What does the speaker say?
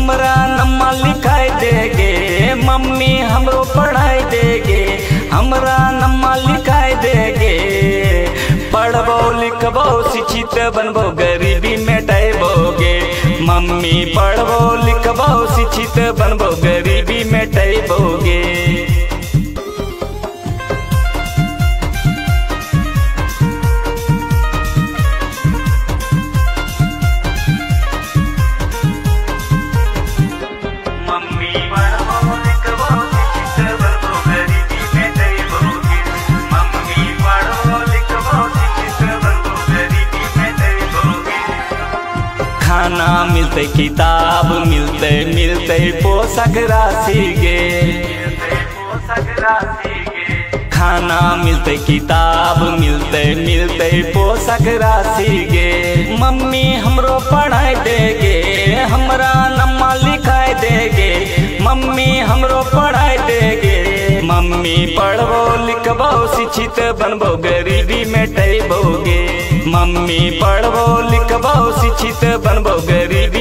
हमरा नम्मा लिखाई देगे, मम्मी हमरो पढ़ाई देगे, हमरा नम्मा लिखाई देगे। पढ़बो लिखबो शिक्षित बनबो गरीबी मिटाइबोगे, मम्मी पढ़बो लिखबो शिक्षित बनबो गरीबी मिटाइबोगे। खाना मिलते किताब मिलते मिलते पोषक राशि गे, खाना मिलते किताब मिलते मिलते पोषक राशि गे। मम्मी हमरो पढ़ाई देगे, हमरा नम्मा लिखाई देगे, मम्मी हमरो पढ़ाई देगे। मम्मी पढ़बो लिखबो शिक्षित बनबो गरीबी मिटाइबोगे, मम्मी पढ़बो लिखबो शिक्षित बनबो गरीबी